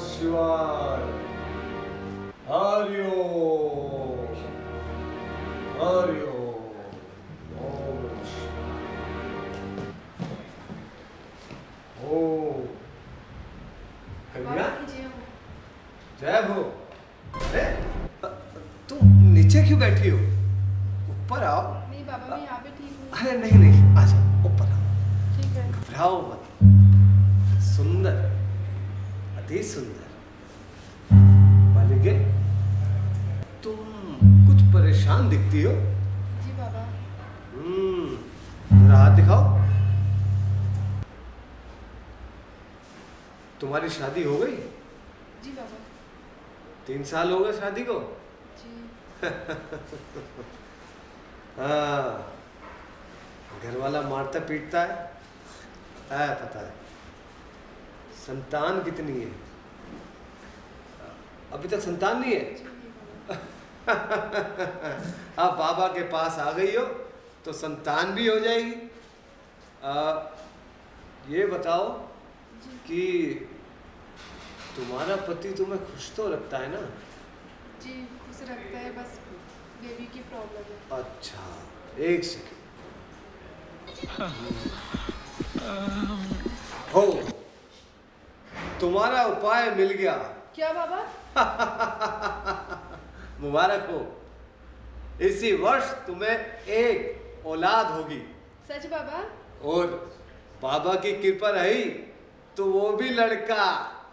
शिवाय। हरि ओम, हरि ओम, ओम नमः शिवाय। ओम कन्या जय हो। अरे तुम नीचे क्यों बैठी हो? ऊपर आओ। नहीं बाबा, मैं यहाँ पे ठीक हूँ। अरे नहीं नहीं, आ जाओ ऊपर आओ। ठीक है। घबराओ मत। सुंदर, अति सुंदर बालिके, तुम कुछ परेशान दिखती हो। जी बाबा। जरा हाथ दिखाओ। तुम्हारी शादी हो गई? जी बाबा। 3 साल हो गए शादी को? जी। हाँ, घर वाला मारता पीटता है, पता है। संतान कितनी है? अभी तक संतान नहीं है? अब बाबा के पास आ गई हो तो संतान भी हो जाएगी। ये बताओ कि तुम्हारा पति तुम्हें खुश तो रखता है ना? जी खुश रखता है, बस बेबी की प्रॉब्लम है। अच्छा, एक सेकंड। हो, तुम्हारा उपाय मिल गया। क्या बाबा? मुबारक हो। इसी वर्ष तुम्हें एक औलाद होगी। सच बाबा? और बाबा की कृपा रही तो वो भी लड़का।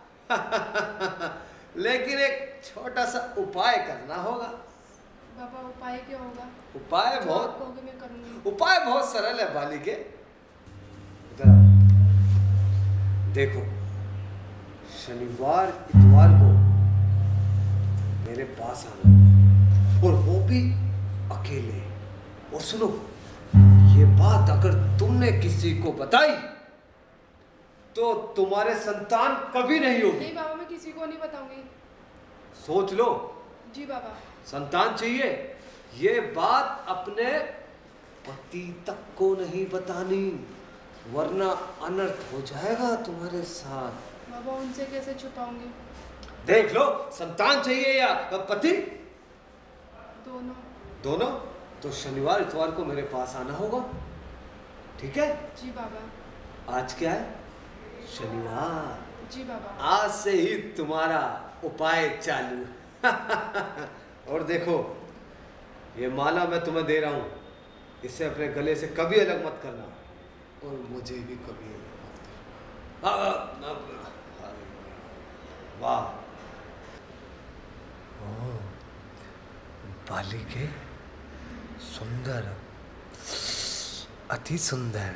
लेकिन एक छोटा सा उपाय करना होगा। बाबा उपाय क्या होगा? उपाय बहुत कहोगे मैं करूंगी। उपाय बहुत सरल है बालिके। इधर आओ। देखो, शनिवार इतवार को मेरे पास आना, और वो भी अकेले। और सुनो, ये बात अगर तुमने किसी को बताई तो तुम्हारे संतान कभी नहीं होगी। नहीं बाबा, मैं किसी को नहीं बताऊंगी। सोच लो। जी बाबा। संतान चाहिए, ये बात अपने पति तक को नहीं बतानी, वरना अनर्थ हो जाएगा तुम्हारे साथ। बाबा उनसे कैसे छुपाऊंगी? देख लो, संतान चाहिए या पति? दोनों। दोनों? तो शनिवार इतवार को मेरे पास आना होगा, ठीक है? जी बाबा। आज क्या है? शनिवार। जी बाबा। आज से ही तुम्हारा उपाय चालू। और देखो, ये माला मैं तुम्हें दे रहा हूं, इसे अपने गले से कभी अलग मत करना, और मुझे भी कभी अलग मत करना। वाह, बालिके, सुंदर, अति सुंदर।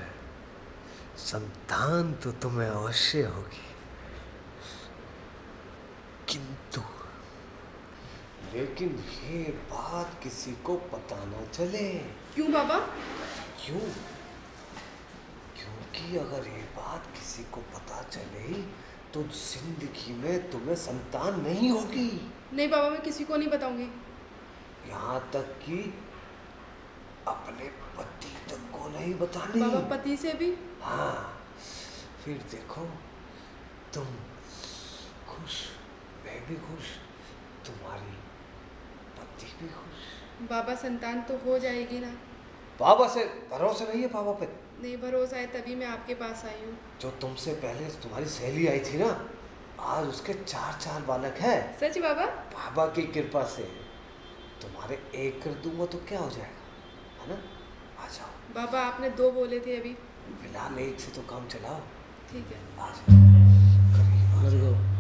संतान तो तुम्हें अवश्य होगी, किंतु लेकिन ये बात किसी को पता ना चले। क्यों बाबा? क्यों? क्योंकि अगर ये बात किसी को पता चले तो जिंदगी में तुम्हें संतान नहीं होगी। नहीं बाबा, मैं किसी को नहीं बताऊंगी। यहाँ तक कि अपने पति तक को नहीं बतानी। बाबा पति से भी? हाँ, फिर देखो, तुम खुश, मैं भी खुश, तुम्हारी पति भी खुश। बाबा संतान तो हो जाएगी ना? बाबा से भरोसा नहीं है? बाबा पे नहीं भरोसा है, तभी मैं आपके पास आई हूँ। जो तुमसे पहले तुम्हारी सहेली आई थी ना, आज उसके 4 बालक हैं। सच बाबा? बाबा की कृपा से तुम्हारे एक कर दूंगा तो क्या हो जाएगा, है ना? आ जाओ। बाबा आपने 2 बोले थे अभी। फिलहाल एक से तो काम चलाओ। ठीक है। आ जाओ, करीब आ जाओ।